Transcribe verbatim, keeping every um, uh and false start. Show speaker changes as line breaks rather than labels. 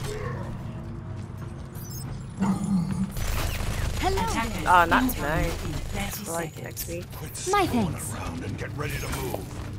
Oh, that's nice. Like next week.
My thanks.
Around and get ready to move.